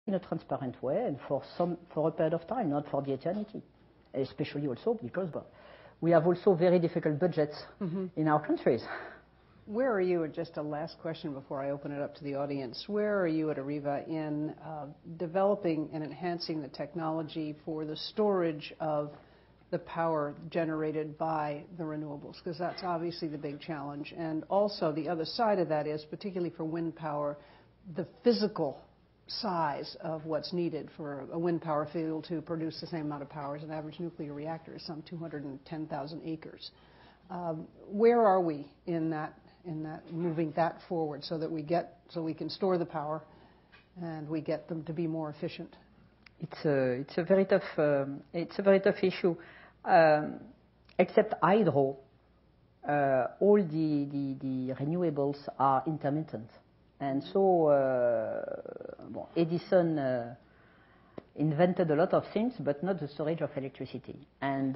in a transparent way and for a period of time, not for the eternity. Especially also because we have also very difficult budgets in our countries. Where are you, just a last question before I open it up to the audience, where are you at Areva in developing and enhancing the technology for the storage of the power generated by the renewables? Because that's obviously the big challenge. And also the other side of that is, particularly for wind power, the physical size of what's needed for a wind power field to produce the same amount of power as an average nuclear reactor is some 210,000 acres. Where are we in that moving that forward so that we can store the power and we get them to be more efficient? It's a very tough issue. Except hydro, all the renewables are intermittent. And so Edison invented a lot of things, but not the storage of electricity. And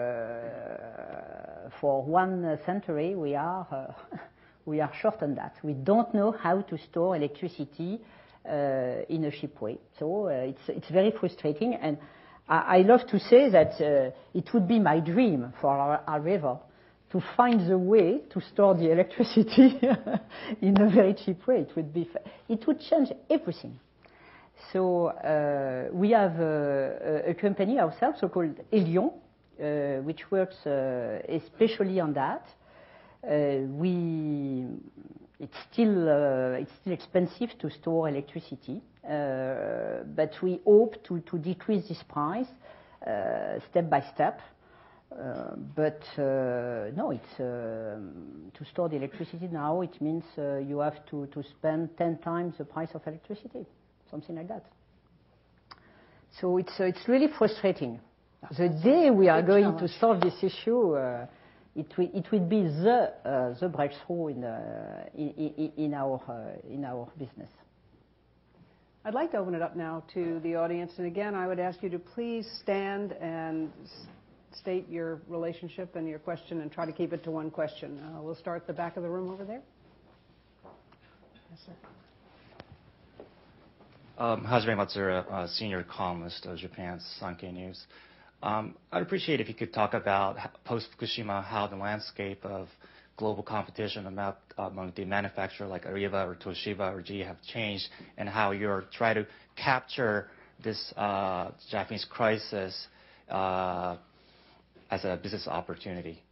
for 1 century, we are short on that. We don't know how to store electricity in a cheap way. So it's very frustrating. And I love to say that it would be my dream for Areva to find the way to store the electricity in a very cheap way. It would change everything. So we have a company ourselves, so-called Elion, which works especially on that. It's still expensive to store electricity, but we hope to decrease this price step by step. But no, it's to store the electricity now. It means you have to spend 10 times the price of electricity, something like that. So it's really frustrating. The day we are going to solve this issue, it will be the breakthrough in our business. I'd like to open it up now to the audience, and again, I would ask you to please stand and state your relationship and your question and try to keep it to one question. We'll start at the back of the room over there. Yes, sir. Hajime Matsura, senior columnist of Japan's Sankei News. I'd appreciate if you could talk about post-Fukushima, how the landscape of global competition among the manufacturer like Areva or Toshiba or GE have changed, and how you're trying to capture this Japanese crisis as a business opportunity.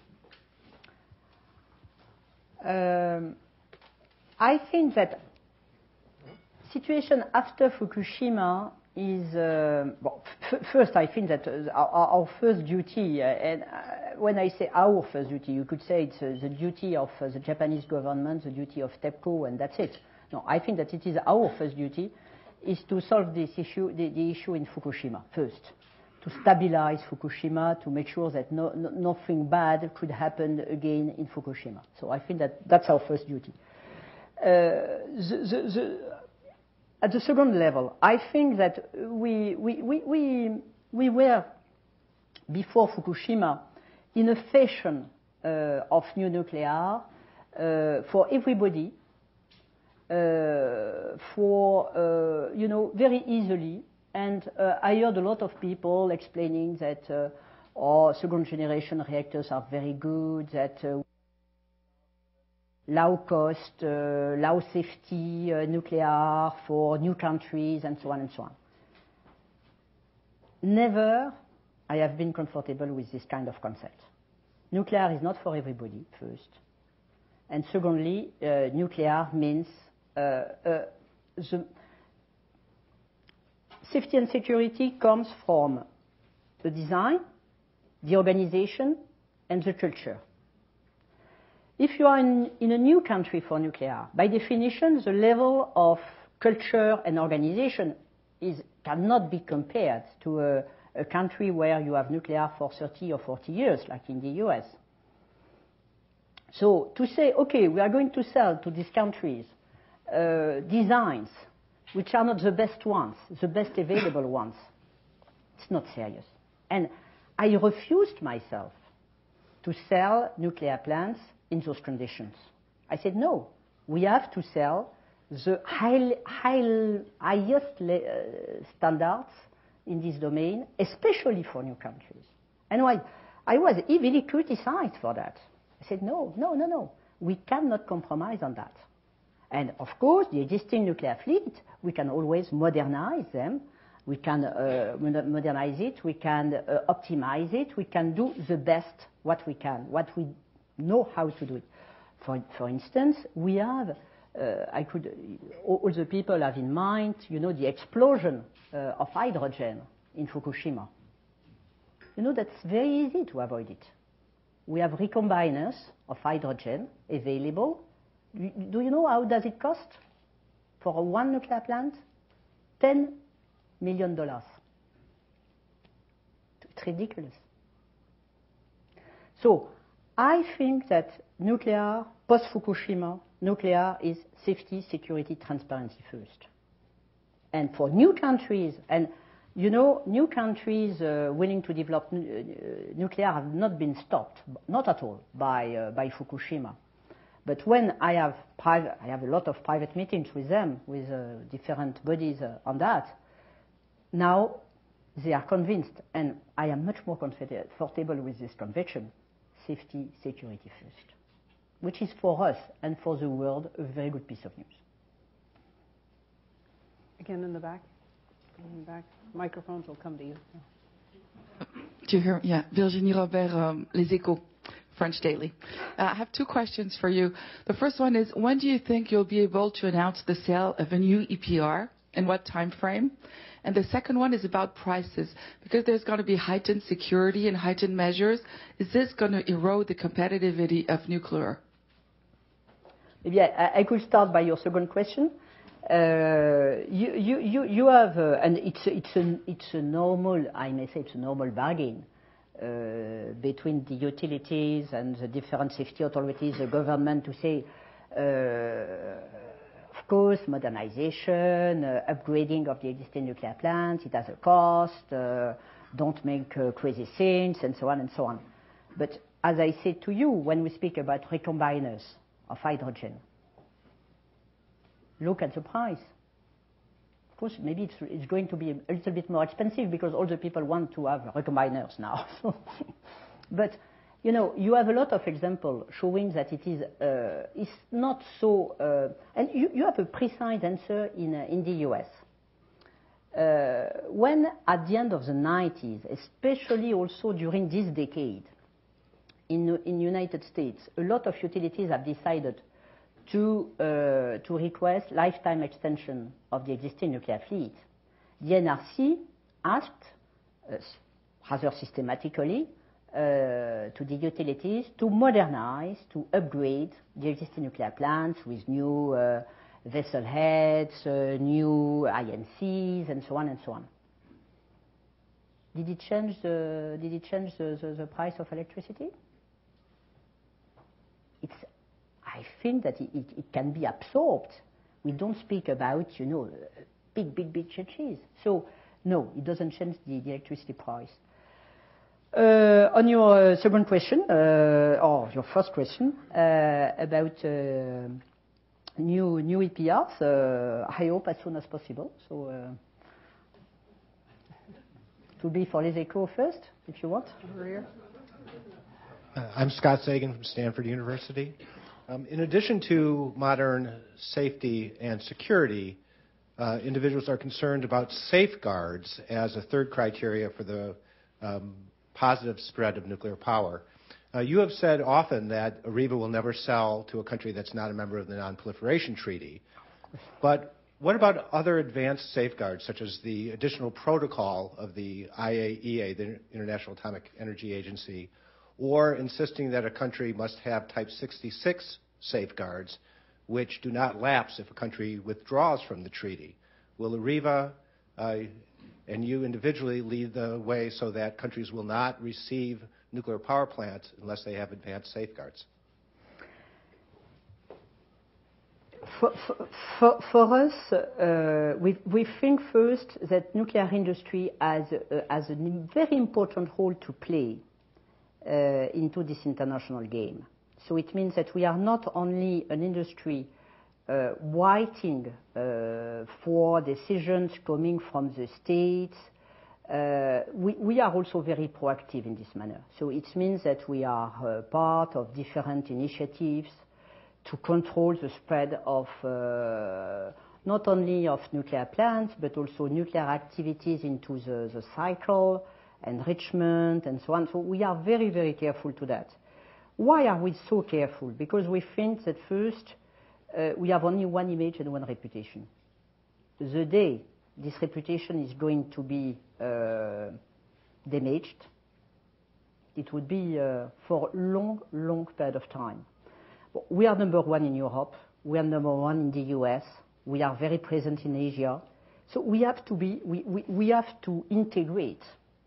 I think that situation after Fukushima is first. I think that our first duty, and when I say our first duty, you could say it's the duty of the Japanese government, the duty of TEPCO, and that's it. No, I think that it is our first duty is to solve this issue, the issue in Fukushima first, to stabilize Fukushima, to make sure that nothing bad could happen again in Fukushima. So I think that that's our first duty. At the second level, I think that we were, before Fukushima, in a fashion of new nuclear for everybody, very easily. And I heard a lot of people explaining that second-generation reactors are very good, that low cost, low safety nuclear for new countries, and so on and so on. Never I have been comfortable with this kind of concept. Nuclear is not for everybody, first. And secondly, nuclear means the safety and security comes from the design, the organization, and the culture. If you are in a new country for nuclear, by definition, the level of culture and organization cannot be compared to a country where you have nuclear for 30 or 40 years, like in the US. So to say, okay, we are going to sell to these countries designs which are not the best ones, the best available ones, it's not serious. And I refused myself to sell nuclear plants in those conditions. I said, no, we have to sell the highest standards in this domain, especially for new countries. And I was heavily criticized for that. I said, no, we cannot compromise on that. And of course, the existing nuclear fleet, we can always modernize them. We can modernize it, we can optimize it, we can do the best what we can, what we know how to do it. For instance, we have, all the people have in mind, the explosion of hydrogen in Fukushima. That's very easy to avoid it. We have recombiners of hydrogen available. Do you know how does it cost for one nuclear plant? $10 million. It's ridiculous. So I think that nuclear, post-Fukushima, nuclear is safety, security, transparency first. And for new countries, and new countries willing to develop nuclear have not been stopped, not at all, by Fukushima. But when I have a lot of private meetings with them, with different bodies on that, now they are convinced, and I am much more comfortable with this conviction, safety, security first, which is for us and for the world a very good piece of news. Again in the back. In the back. Microphones will come to you. Do you hear? Yeah, Virginie Robert, Les Echos, French Daily. I have two questions for you. The first one is, when do you think you'll be able to announce the sale of a new EPR? In what time frame? And the second one is about prices. Because there's going to be heightened security and heightened measures, is this going to erode the competitivity of nuclear? Maybe I could start by your second question. You have, and it's a normal, I may say it's a normal bargain between the utilities and the different safety authorities, the government, to say, of course, modernization, upgrading of the existing nuclear plants, it has a cost, don't make crazy things, and so on and so on. But as I said to you, when we speak about recombiners of hydrogen, look at the price. Of course, maybe it's going to be a little bit more expensive because all the people want to have recombiners now. But, you have a lot of examples showing that it is it's not so... and you have a precise answer in the US. When, at the end of the 90s, especially also during this decade, in the United States, a lot of utilities have decided to request lifetime extension of the existing nuclear fleet. The NRC asked, rather systematically, to the utilities to modernize, to upgrade the existing nuclear plants with new vessel heads, new INCs, and so on and so on. Did it change the price of electricity? I think that it can be absorbed. We don't speak about, big changes. So, no, it doesn't change the electricity price. On your second question, or your first question, about new EPRs, I hope as soon as possible. So, to be for Les Echos first, if you want. Over here. I'm Scott Sagan from Stanford University. In addition to modern safety and security, individuals are concerned about safeguards as a third criteria for the positive spread of nuclear power. You have said often that AREVA will never sell to a country that's not a member of the Non-Proliferation Treaty. But what about other advanced safeguards, such as the additional protocol of the IAEA, the International Atomic Energy Agency, or insisting that a country must have Type 66 safeguards, which do not lapse if a country withdraws from the treaty? Will AREVA and you individually lead the way so that countries will not receive nuclear power plants unless they have advanced safeguards? For us, we think first that nuclear industry has a very important role to play into this international game. So it means that we are not only an industry waiting for decisions coming from the states. We are also very proactive in this manner. So it means that we are part of different initiatives to control the spread of not only of nuclear plants, but also nuclear activities into the cycle, enrichment, and so on. So we are very, very careful to that. Why are we so careful? Because we think that first, we have only one image and one reputation. The day this reputation is going to be damaged, it would be for a long, long period of time. We are number one in Europe. We are number one in the US. We are very present in Asia. So we have to integrate,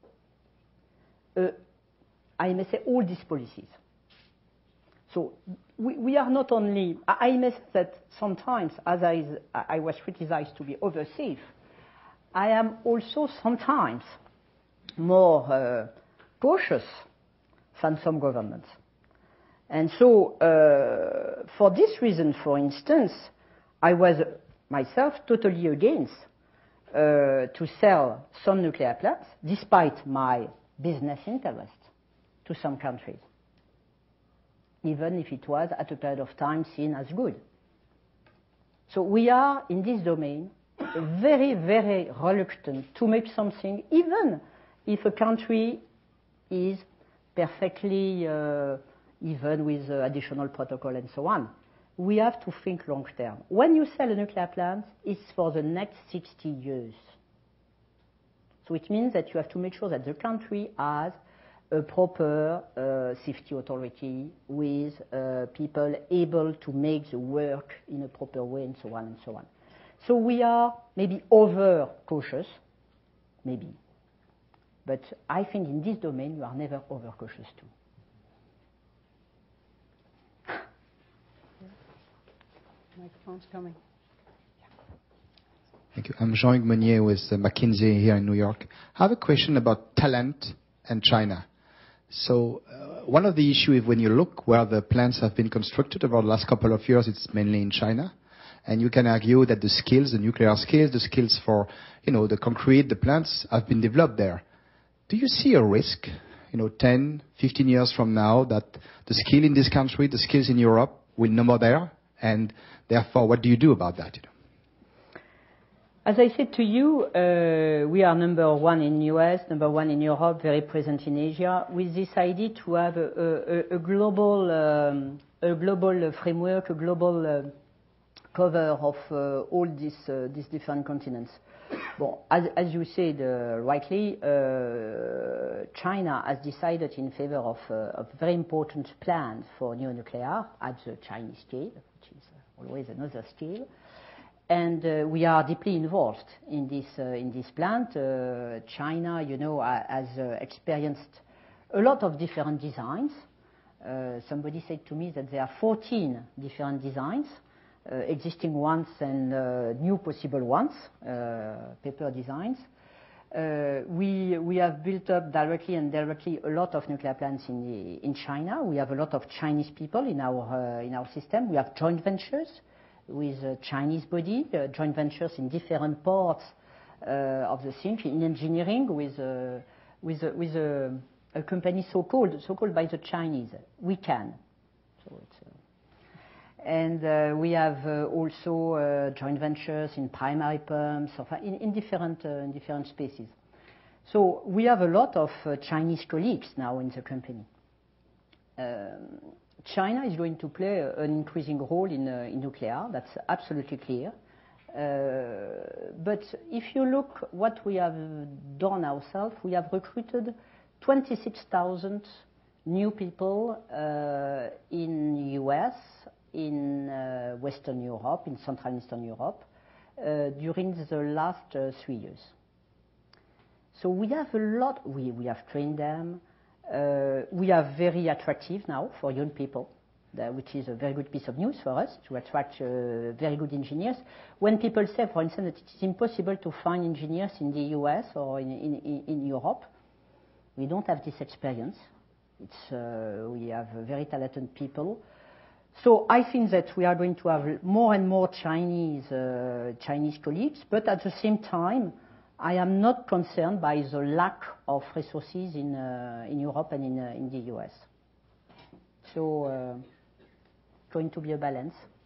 I may say, all these policies. So we are not only, I may say that sometimes, as I was criticized to be over-safe, I am also sometimes more cautious than some governments. And so, for this reason, for instance, I was myself totally against to sell some nuclear plants, despite my business interest, to some countries, even if it was at a period of time seen as good. So we are, in this domain, very, very reluctant to make something, even if a country is perfectly even with additional protocol and so on. We have to think long term. When you sell a nuclear plant, it's for the next 60 years. So it means that you have to make sure that the country has a proper safety authority with people able to make the work in a proper way and so on and so on. So we are maybe over cautious, maybe. But I think in this domain you are never over cautious too. Microphone's coming. Thank you. I'm Jean-Hugues Meunier with McKinsey here in New York. I have a question about talent and China. So one of the issues when you look where the plants have been constructed over the last couple of years, it's mainly in China. And you can argue that the skills, the nuclear skills, the skills for, the concrete, the plants have been developed there. Do you see a risk, 10, 15 years from now that the skill in this country, the skills in Europe will no more there? And therefore, what do you do about that? As I said to you, we are number one in US, number one in Europe, very present in Asia, with this idea to have a global framework, a global cover of all these different continents. Well, as you said rightly, China has decided in favor of a very important plan for new nuclear at the Chinese scale, which is always another scale. And we are deeply involved in this plant. China, has experienced a lot of different designs. Somebody said to me that there are 14 different designs, existing ones and new possible ones, paper designs. We have built up directly and indirectly a lot of nuclear plants in China. We have a lot of Chinese people in our system. We have joint ventures with a Chinese body, joint ventures in different parts of the thing, in engineering with a company so-called by the Chinese, WeCan. So it's, and we have also joint ventures in primary pumps, in different spaces. So we have a lot of Chinese colleagues now in the company. China is going to play an increasing role in nuclear. That's absolutely clear. But if you look what we have done ourselves, we have recruited 26,000 new people in US, in Western Europe, in Central and Eastern Europe, during the last 3 years. So we have a lot, we have trained them. We are very attractive now for young people, which is a very good piece of news for us to attract very good engineers. When people say, for instance, that it is impossible to find engineers in the US or in Europe, we don't have this experience. We have very talented people. So I think that we are going to have more and more Chinese colleagues, but at the same time, I am not concerned by the lack of resources in Europe and in the US. So going to be a balance.